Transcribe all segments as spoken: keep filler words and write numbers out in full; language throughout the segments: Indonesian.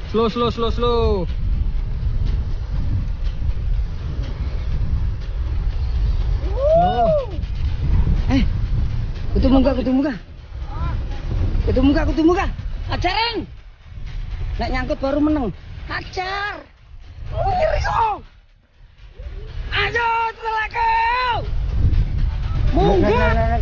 Slow, slow, slow, slow. Eh, kutu muka, kutu muka. Kutu muka, kutu muka. Ajaran. Nek nyangkut baru meneng. Ajar. Kiri kok. Ayo, telaku. Munggah.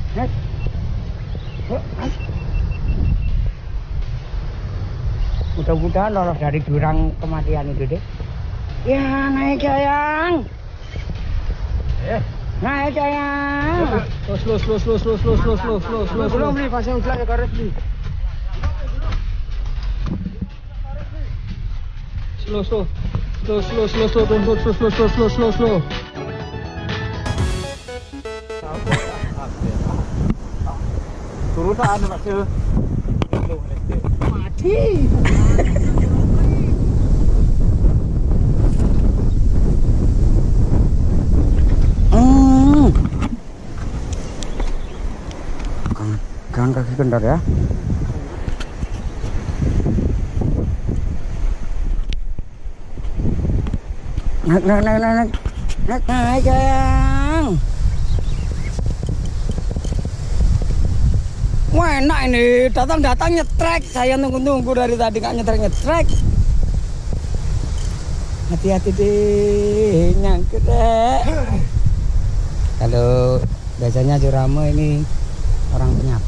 Mudah-mudahan lolos dari jurang kematian itu deh. Ya, naik sayang. Eh. Naik sayang. Slow, slow, slow, slow, slow, slow, slow, slow, slow, slow. Belum beli pasang udah ya karet beli. Slow, slow, slow, slow, slow, slow, slow, slow, slow, slow, slow, slow, slow. Turutan Pak Sil. Mati. Hmm. Jangan kaki kendor ya. Naik, naik, naik, naik, naik, naik, sayang. Wah, enak ini, datang-datang nyetrek. Saya nunggu-nunggu dari tadi nggak nyetrek-nyetrek. Hati-hati deh, nyangkut deh. Kalau biasanya Juramo ini orang penyapa.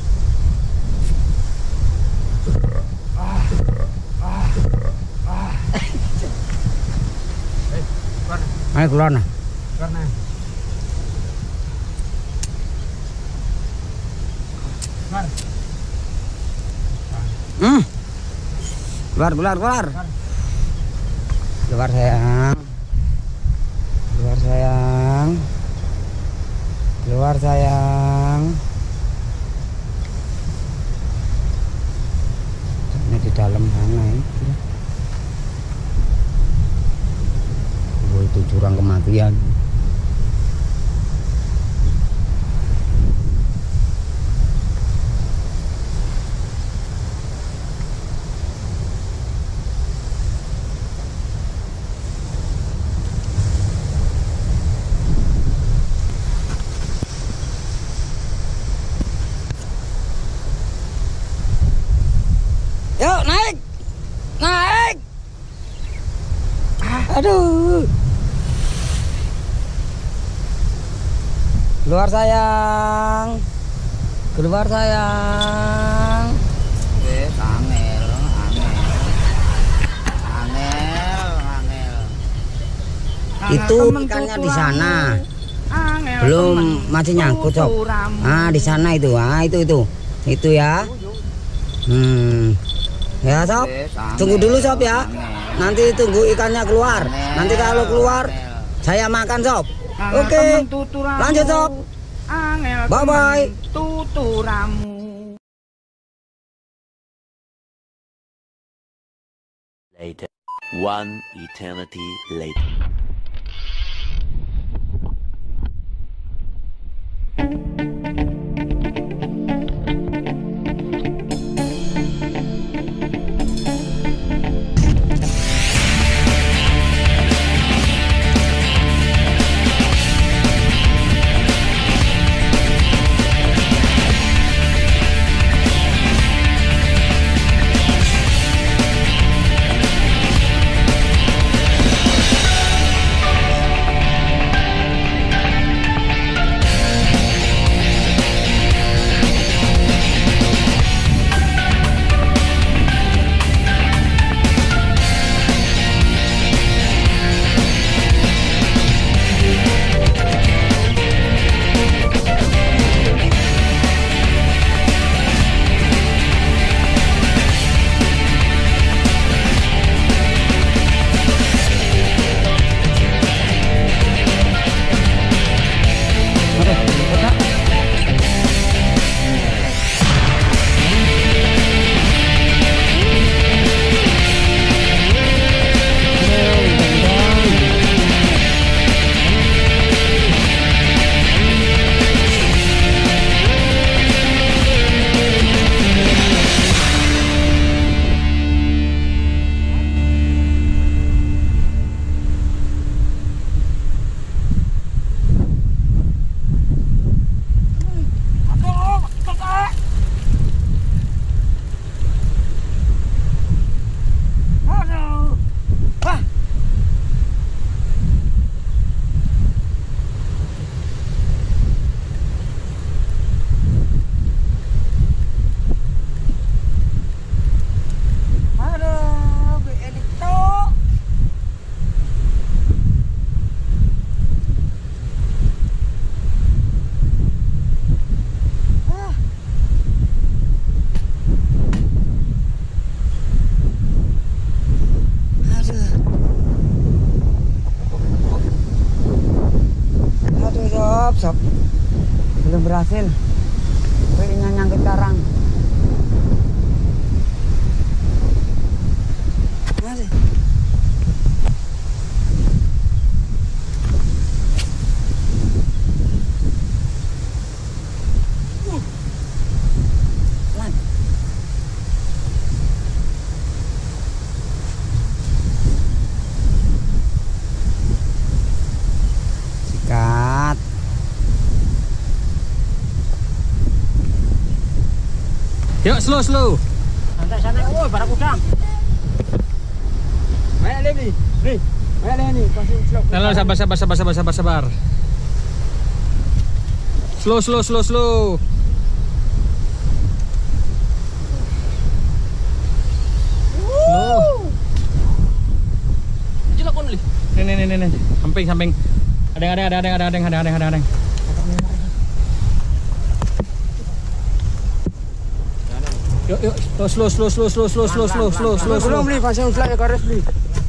Ayo keluar nah. Karena Hmm. Keluar, keluar, keluar. Keluar sayang. Keluar sayang. Keluar sayang. Ini di dalam sana ini. Oh, itu jurang kematian. Yuk naik, naik. Aduh. Keluar sayang, keluar sayang. Wes angel, angel. Angel, angel. Itu ikannya di sana. Belum masih nyangkut sob. Ah di sana itu, ah itu itu, itu ya. Hmm. Ya sob, tunggu dulu sob ya. Nanti tunggu ikannya keluar. Nanti kalau keluar, saya makan sob. Oke, lanjut sob. Bye bye. Tuturamu. Later. One eternity later. sob. Belum berhasil. Kayaknya nyangkut karang. Masih. Sikat. Yuk, slow, slow. Santai-santai, woi, para kudang. Ayo, Levi. Nih, ayo nih, kasih slow. Halo, sabar, sabar, sabar, sabar, sabar, sabar. Slow, slow, slow, slow. Slow. Cilakon li. Nih, nih, nih, nih, samping, samping. Ada, ada, ada, ada, ada, ada, ada, ada, ada, ada. Yuk, yuk, slow, slow, slow, slow, slow, slow, slow, slow, slow, slow. Belum beli, pasang uslag ya garis beli.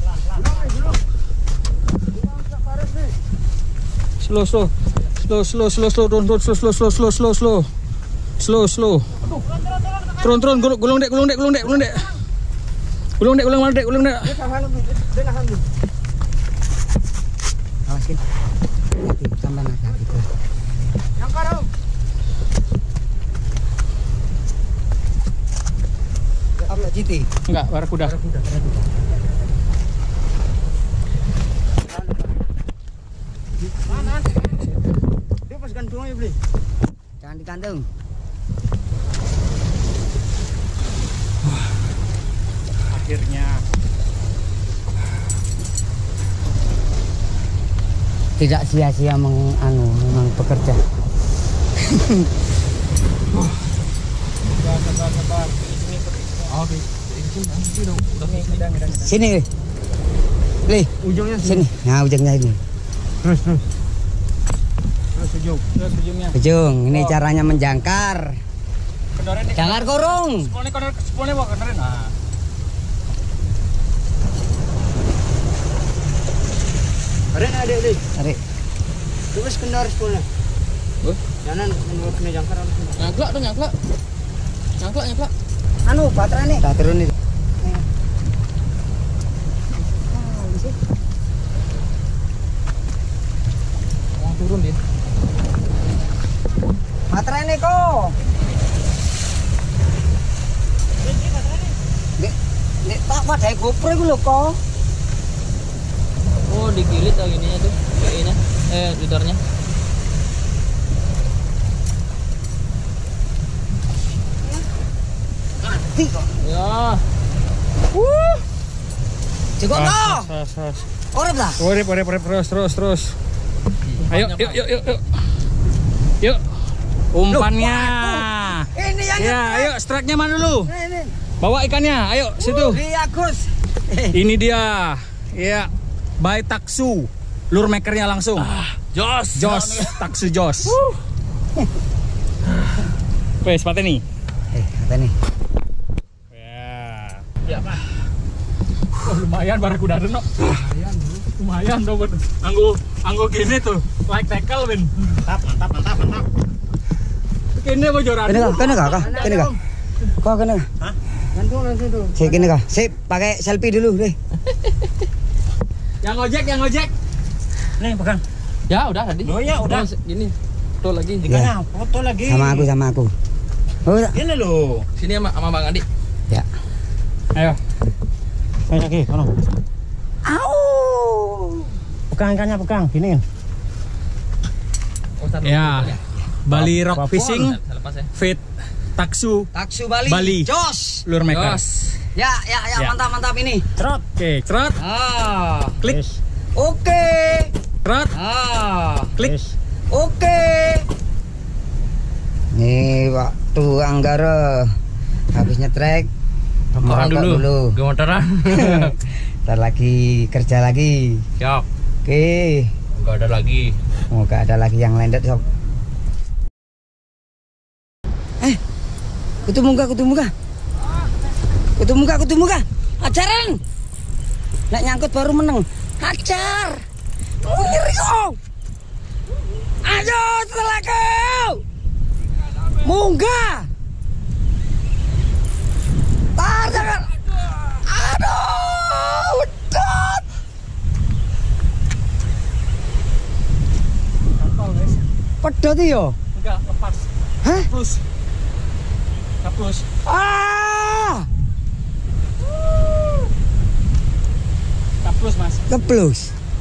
Slow, slow, slow, slow, slow, slow, turun, turun, slow, slow, slow, slow, slow, slow, slow, slow. Turun, turun, gulung, gulung dek, gulung dek, gulung dek, gulung dek, gulung dek, gulung dek, gulung dek. Awasin. Hati, tambah hati itu. Yang karung. Apa Citi? Enggak, barakuda. Mana? Dia pas gantung aja beli. Jangan digantung. Akhirnya. Tidak sia-sia meng, anu, memang bekerja. Sabar, sabar, sabar. Oke. Sini, Li. Ujungnya Sini. Nah, ujungnya ini. Terus, terus. Terus ujung. Terus ujungnya. Ujung, ini caranya menjangkar. Kendoren nih. Jangkar kurung. Sepulnya, kendoren, sepulnya bawa kendoren. Nah. Ada ada ada. Tarik. Terus kendor sepuluh. Huh? Jangan kendor kena jangkar. Nyaklak tuh, nyaklak. Nyaklak, nyaklak. Anu, baterai nih. Tak turun nih. Mau turun dia. Baterai nih kok. Nek, nek tak wadai GoPro iku lho kok. Oh, digilit lagi ininya tuh, P I-nya, eh, twitternya. Mati kok. Ya. Wuh. Cukup Has, toh. has, has. Orep lah. Urip, urip, urip, terus, terus, terus. Ayo, yuk, yuk, yuk, yuk. Yuk. Umpannya. Ini yang Ya, ayo, strike-nya mana dulu? Ini, ini. Bawa ikannya, ayo, situ. Iya, Gus. Ini dia. Ya. By Taksu. Lure makernya langsung. Jos. Jos, Taksu Jos. Wes, sepatu nih. Eh, kata nih. Ya. Ya, Pak. Oh, lumayan barakuda no. Lumayan, lumayan dong. Anggo, anggo gini tuh, like tackle win. Mantap, mantap, mantap, mantap. Kene bojoran. Kene kah? Kene kah? Kah? Kene kah? Kok kene kah? Hah? Gantung langsung tuh. Sip, kene kah? Sip, pakai selfie dulu deh. Yang ngojek, yang ngojek. Nih, pegang. Ya, udah tadi. Oh ya, udah. Gini. Tuh lagi. Ikannya foto lagi. Sama aku, sama aku. Oh, Ini loh. Sini sama, sama Bang Andi. ya. Ayo. Ayo lagi, kono. Au. Pegang ikannya, pegang. Giniin. Ya. Bali Rock Apapun. Fishing Fit Taksu Taksu Bali. Bali. Jos. Lure maker. Ya, ya, ya, Ya. mantap, mantap ini. Trot. Oke, cerot, Ah. klik, Yes. Oke. cerot, Ah. klik. Yes. Oke. Nih waktu Anggara habis nyetrek Makan merokok dulu. Gemeteran. Ntar lagi kerja lagi. Siap. Oke. Enggak ada lagi. Oh, gak ada lagi yang landet sob. Eh, kutu muka, kutu muka, kutu muka, kutu muka. Ajaran. Nek nyangkut baru meneng. Hajar. Ngiri kok. Ayo setelah kau. Munggah. Tar jangan. Aduh, wedot. Pedot yo? Enggak, lepas. Hah? Plus. Kapus. Ah! Kapus, Mas. Keplus.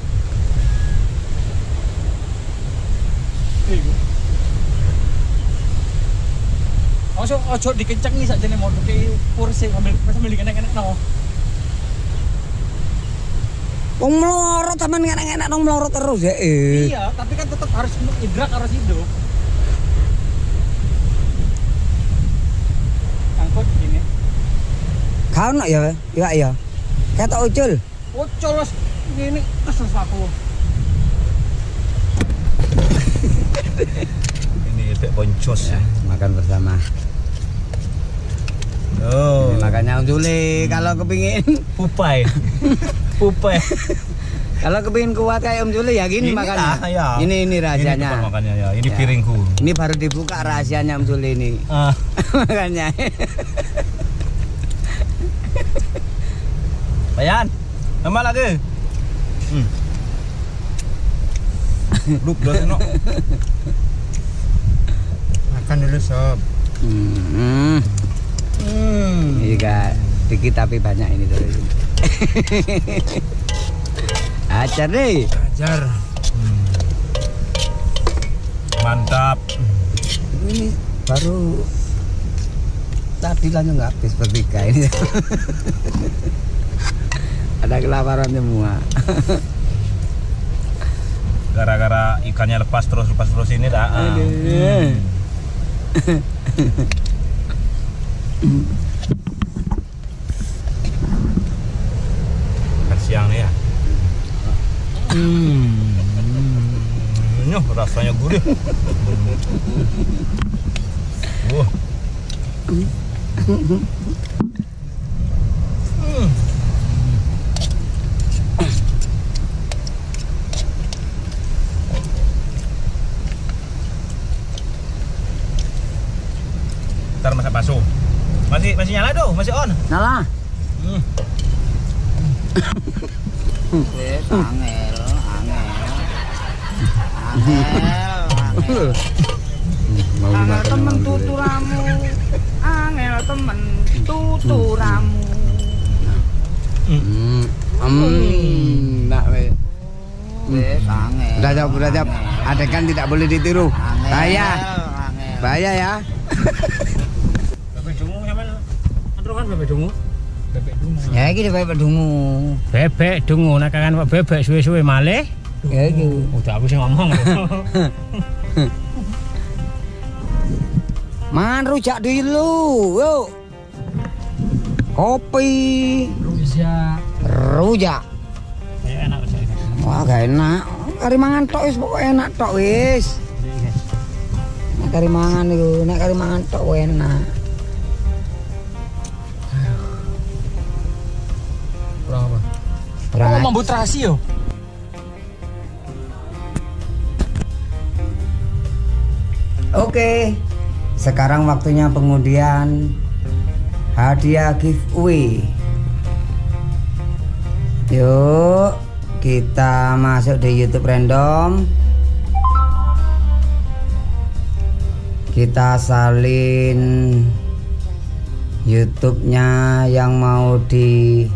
Ojo ojo dikenceng sak jane modok ki kursi sambil sambil dikenek-kenek no. Wong melorot sampean enak-enak nang melorot terus ya. Eh. Iya, tapi kan tetap harus idrak harus hidup. Angkut gini. Kau nak ya? Ya ya. Kata ucul. Ucul wis ngene kesel aku. Ini efek boncos ya. Makan bersama. Oh, Ini makannya uculi kalau kepingin pupai. Pupai. kalau kepingin kuat kayak Om Juli ya gini Ini makannya. lah, ya. Ini ini Ini rahasianya. tempat makannya ya. Ini Ya. piringku. Ini baru dibuka rahasianya Om Juli ini. Ah, Makanya. Bayan. Tambah lagi. Hmm. Dup dah senok. Makan dulu sob. Hmm. Hmm. Ini kak dikit tapi banyak ini terus. Ajar deh. Ajar. Hmm. Mantap. Ini baru tadi langsung nggak habis bertiga ini. Ada kelaparan semua. Gara-gara ikannya lepas terus lepas terus ini dah. Ah. Aduh. Makan siang nih ya. Hmm. Nyoh, rasanya gurih. Wah. Hmm. Ntar masak bakso. Masih masih nyala tuh, masih on. Nyala. Hmm. Wes angel, angel. Angel. Mau Angel dimakan temen sama Om Juli. tuturamu, angel temen tuturamu. Hmm. Hmm. Nak wes. Wes angel. Udah jawab, udah jawab. Adegan tidak boleh ditiru. Bahaya. Bahaya ya. Bebek dungu sampean antro kan bebek dungu. Bebek dungu. Ya iki bebek dungu. Bebek dungu nek kan bebek suwe-suwe malih. Ya iki. Udah aku sing ngomong. Mangan rujak dulu. Yuk. Kopi. Rujak. Rujak. Ya enak rujak. Wah, gak enak. Kari mangan tok wis pokoke enak tok wis. Nek kari mangan iku, nek kari mangan tok enak. Kurang apa? Kurang Oh, aja. mambu terasi yo. Oke. Sekarang waktunya pengundian hadiah giveaway. Yuk, kita masuk di YouTube random. Kita salin YouTube-nya yang mau di.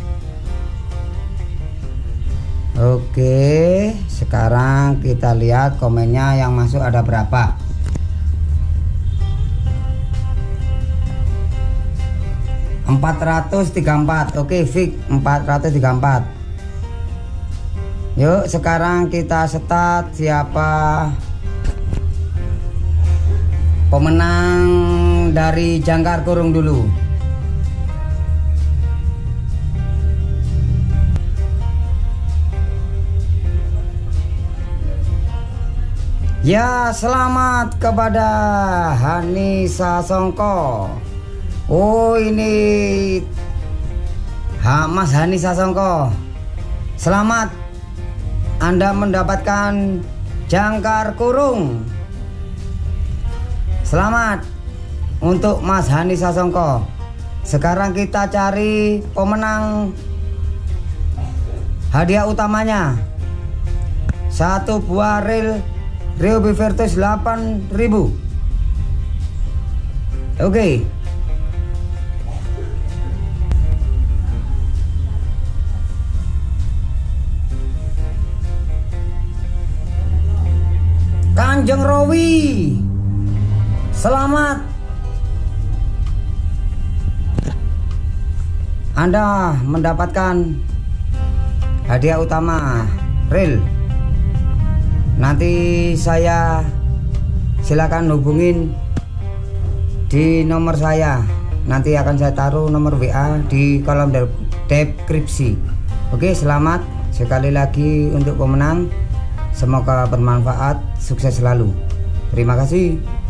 Oke, sekarang kita lihat komennya yang masuk ada berapa. empat ratus tiga puluh empat. Oke, Fik empat ratus tiga puluh empat. Yuk, sekarang kita start siapa pemenang dari Jangkar Kurung dulu. Ya, selamat kepada Hanisa Songko. Oh, ini ha, Mas Hanisa Songko. Selamat, Anda mendapatkan Jangkar Kurung. Selamat untuk Mas Hani Sasongko. Sekarang kita cari pemenang hadiah utamanya. Satu buah reel Ryobi Vertus delapan ribu. Oke. Kanjeng Rowi, selamat. Anda mendapatkan hadiah utama reel. Nanti saya silakan hubungin di nomor saya. Nanti akan saya taruh nomor W A di kolom deskripsi. Oke, selamat sekali lagi untuk pemenang. Semoga bermanfaat, sukses selalu. Terima kasih.